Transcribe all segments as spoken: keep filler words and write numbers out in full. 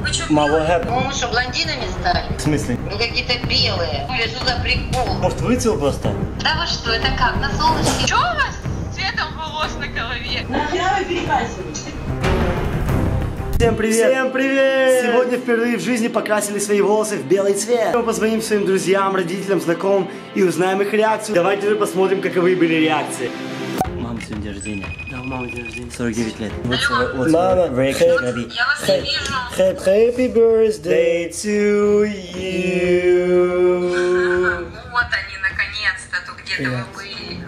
Вы что, Мама, белые? ну Мы что, блондинами стали? В смысле? Вы какие-то белые. Оля, что за прикол? Может, выцвел просто? Да вы что, это как? На солнышке? Что у вас с цветом волос на голове? Нахера вы перекрасились? Всем привет! Всем привет! Сегодня впервые в жизни покрасили свои волосы в белый цвет. Мы позвоним своим друзьям, родителям, знакомым и узнаем их реакцию. Давайте же посмотрим, каковы были реакции. Мама, сегодня день рождения. Да, у мамы день рождения. сорок девять лет. Вот, Алло. вот, Мама, reaction хэп- gonna be. Я вас не вижу. Happy, happy birthday to you. Ну вот они, наконец-то, тут где-то вы были.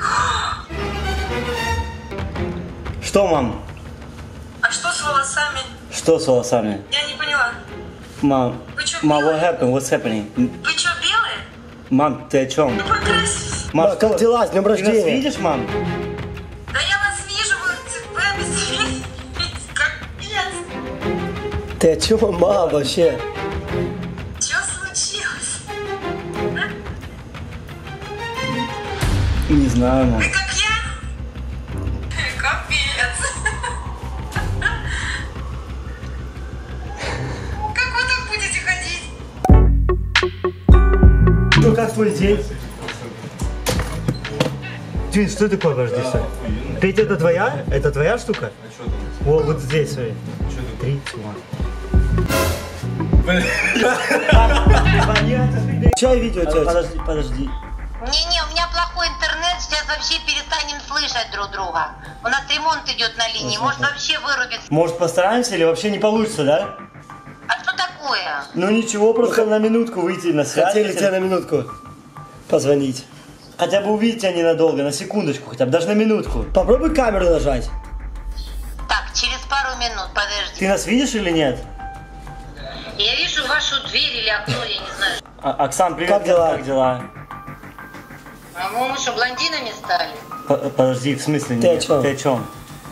Что, мам? А что с волосами? Что с волосами? Я не поняла. Мам, Вы чё, мам, what белые? happened? What's happening? Вы что, белые? Мам, ты о чем? Ну покрасились. Мам, Ма, как дела? С днем Ты нас рождения! видишь, мам? Да я вас вижу, вы, вы обесцветились. Капец. Ты о чем, мам, вообще? Что случилось? Не знаю, мам. Вы как я? Капец. Как вы так будете ходить? Ну, как твой день? Ты, что такое, подожди, стой. Петя, это твоя? Это твоя штука? О, вот здесь, смотри. Три, Чай видео, тетя? Подожди, подожди. Не-не, у меня плохой интернет, сейчас вообще перестанем слышать друг друга. У нас ремонт идет на линии, может вообще вырубится. Может, постараемся или вообще не получится, да? А что такое? Ну ничего, просто на минутку выйти на связь. Хотели тебе на минутку позвонить. Хотя бы увидеть тебя ненадолго, на секундочку хотя бы, даже на минутку. Попробуй камеру нажать. Так, через пару минут, подожди. Ты нас видишь или нет? Я вижу вашу дверь или окно, я не знаю. А, Оксан, привет. Как дела? Как дела? А мы что, блондинами стали? П- Подожди, в смысле? Ты о нет? чем? Ты о чем?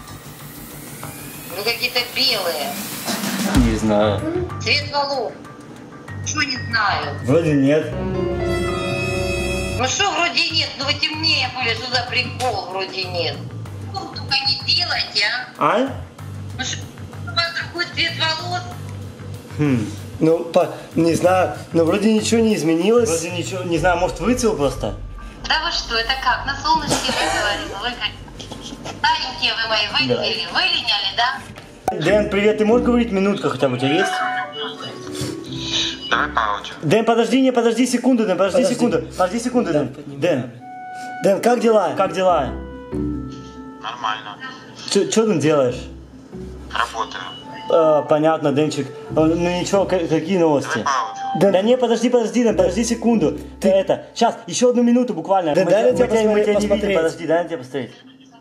Вы какие-то белые. Не знаю. Цвет волос. Что не знаю. Вроде нет. Ну что вроде нет, ну вы темнее были, что за прикол вроде нет. Ну, только не делайте, а. А? Ну что, у вас другой цвет волос? Хм. Ну, по, не знаю, но вроде ничего не изменилось. Вроде ничего, не знаю, может выцвел просто? Да вы что, это как? На солнышке вы говорили, вы как? Старенькие вы мои, вылиняли, вылиняли, да? Дэн, привет, ты можешь говорить минутка хотя бы, у тебя есть? Давай по аудио. Дэн, подожди, не, подожди секунду, Дэн, подожди, Подожди. секунду. Подожди секунду, Дэн. Дэн, Дэн, как дела? как дела? Нормально. Что ты делаешь? Работаю. А, понятно, Денчик. Ну ничего, к- какие новости? Давай по аудио. Да, да не, подожди, подожди, Дэн, подожди секунду. Ты это, сейчас, еще одну минуту буквально. Дэн, мы дай тебя- на тебя мы тебя, мы тебя не посмотреть. видим, подожди, дай на тебя посмотреть.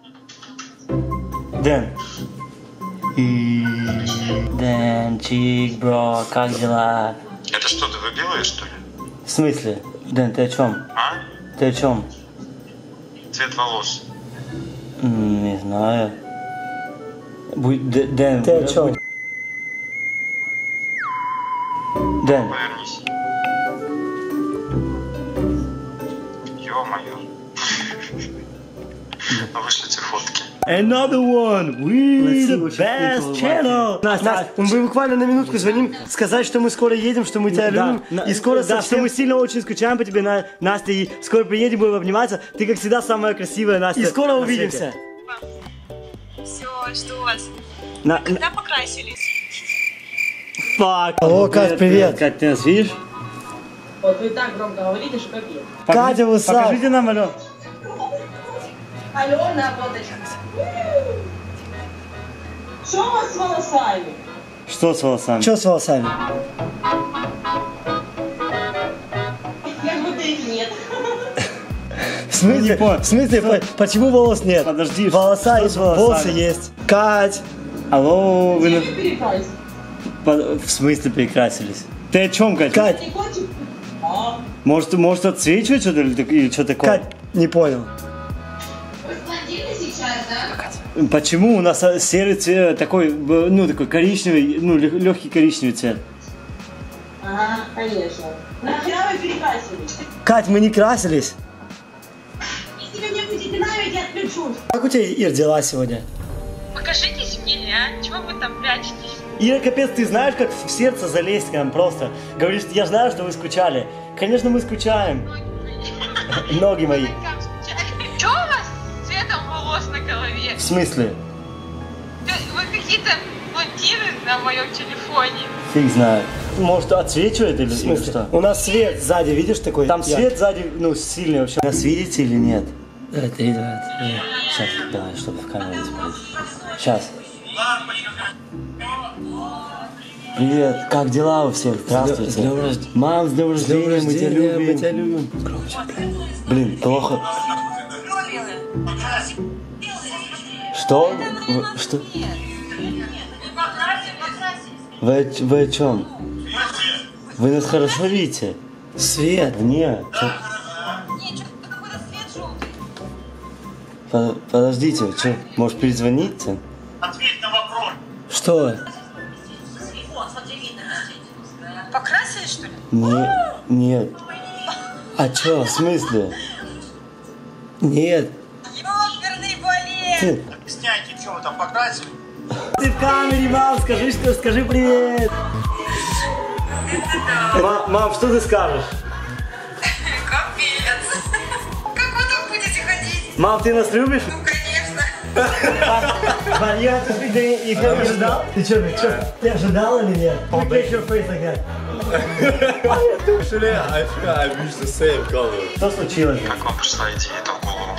Дэн. И... Денчик, бро, как дела? Это что, ты выбилаешь, что ли? В смысле? Дэн, ты о чем? А? Ты о чем? Цвет волос. М, Не знаю. Будь, Д- Дэн, Ты о будь- чем? Дэн, Повернись. Ё-моё. Вышлите фотки. another one. We the best channel. Настя, мы буквально на минутку звоним, сказать, что мы скоро едем, что мы тебя любим, и скоро да, что совсем... мы сильно очень скучаем по тебе, На- Настя, и скоро приедем, будем обниматься. Ты, как всегда, самая красивая, Настя. И скоро на увидимся. свете. Все, что у вас? На- Когда покрасились? Fuck. Алло, Кать, привет. Кать, ты нас видишь? Вот вы так громко говорите, что капец. Катя, what's up? Покажите нам, алло. Алло, на фоточку. Что у вас с волосами? Что с волосами? Что с волосами? Как будто их нет. В смысле, Не понял. в смысле, по- почему волос нет? Подожди, Волоса что есть, с волосами? волосы есть. Кать, Алло, вы на- Ты перекрасил. Под- в смысле перекрасились? Ты о чем, Кать? Кать, Не хочешь? А, Может, может отсвечивать что-то или, так- или что такое? Кать, не понял. Вы блондины сейчас, да? Почему у нас а, серый цвет такой, б- ну такой коричневый, ну легкий коричневый цвет? ага, конечно. Нахера вы перекрасились? Кать, мы не красились. Если вы мне будете нравиться, я отключусь. Как у тебя, Ир, дела сегодня? Покажитесь мне, а? Чего вы там прячетесь? Ира, капец, ты знаешь, как в сердце залезть к нам просто. Говоришь, я знаю, что вы скучали. Конечно, мы скучаем. Ноги мои. Что у вас с цветом волос на голове? В смысле? Вы какие-то блондины на моем телефоне. Фиг знает. Может, отсвечивает или, или что? У нас свет сзади, видишь, такой? Там свет сзади, ну, сильный вообще. Нас видите или нет? Давай, давай, давай. Сейчас, давай, чтобы в камеру не смотреть. Сейчас. Привет, как дела у всех? Здравствуйте. С днем рождения. Мам, с днем рождения, мы тебя любим. Мы тебя любим. Громче, блин. Блин, плохо. Что? Вы, что? Вы, о- вы о чем? Вы нас хорошо видите? Свет. Нет. чё- Под- Подождите, вы что, может перезвоните? Ответь на вопрос. Что? Покрасили, что ли? Не, нет. А чё? В смысле? Нет. Ёперный балет! Ты, Объясняйте, что вы там покрасили? Ты в камере, мам, скажи, что, скажи привет. Ма- Мам, что ты скажешь? Капец! Как вы там будете ходить? Мам, ты нас любишь? Ну, конечно. Марья, ты, ты, ты, ты ожидал? Ты что, ты, что, ты ожидал или нет? Look at your face like that. Actually, I feel I wish the same color. Что случилось? Как вам пришла идея это в голову?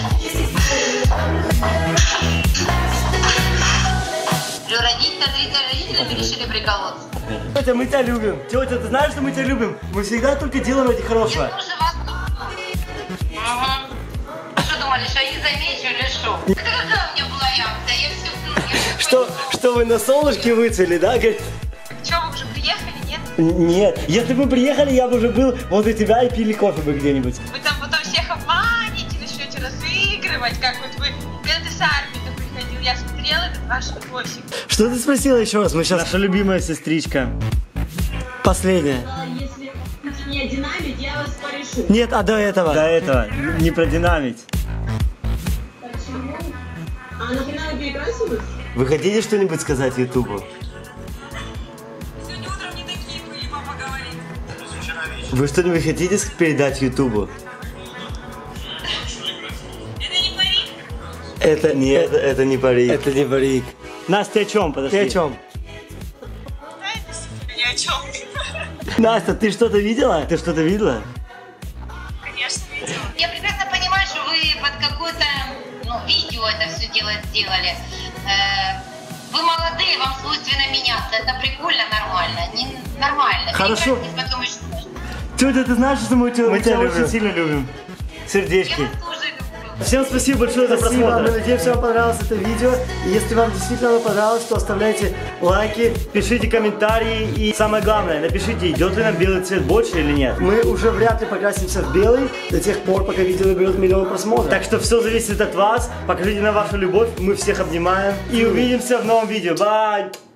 Родители, родителями решили приколоться. Тетя, мы тебя любим. Тетя, ты знаешь, что мы тебя любим? Мы всегда только делаем ради хорошего. Я тоже вас люблю. Ага. Что думали, что я не замечу или что? Это какая у меня была реакция? Я все... Что, что вы на солнышке выцвели, да? Говорит, Что, вы уже приехали, нет? нет, если бы мы приехали, я бы уже был возле тебя и пили кофе бы где-нибудь. Вы там потом всех обманете, начнете разыгрывать, как вот вы, когда ты с армии приходил, я смотрела этот ваш видосик. Что ты спросила еще раз? Мы сейчас... Наша любимая сестричка. Последняя. Если будете меня динамить, я вас порешу. Нет, а до этого? До этого. Не про динамить. Почему? А нахрена вы перекрасилась? Вы хотите что-нибудь сказать Ютубу? Сегодня утром не такие были, папа говорит. Вы что-нибудь хотите передать Ютубу? Это не парик? Это не, это, это не парик. это не барик. Настя, ты о чем? Подожди. Ты о чем? Знаете, ни о чем. Настя, ты что-то видела? Ты что-то видела? Конечно, видела. Я прекрасно понимаю, что вы под какое-то ну, видео это все дело сделали. Э, Вы молодые, вам свойственно меняться. Это прикольно, нормально. Не, нормально. Хорошо. Перекрасьтесь, потом еще- Тетя, ты знаешь, что мы тебя, мы тебя очень сильно любим? Я Сердечки. вас тоже люблю. Всем спасибо большое за Спасибо, мы просмотр. надеемся, вам понравилось это видео. И если вам действительно оно понравилось, то оставляйте лайки. Пишите комментарии и самое главное, напишите, идет ли нам белый цвет больше или нет. Мы уже вряд ли покрасимся в белый до тех пор, пока видео наберет миллион просмотров. Так что все зависит от вас. Покажите нам вашу любовь. Мы всех обнимаем. И увидимся в новом видео. Бай!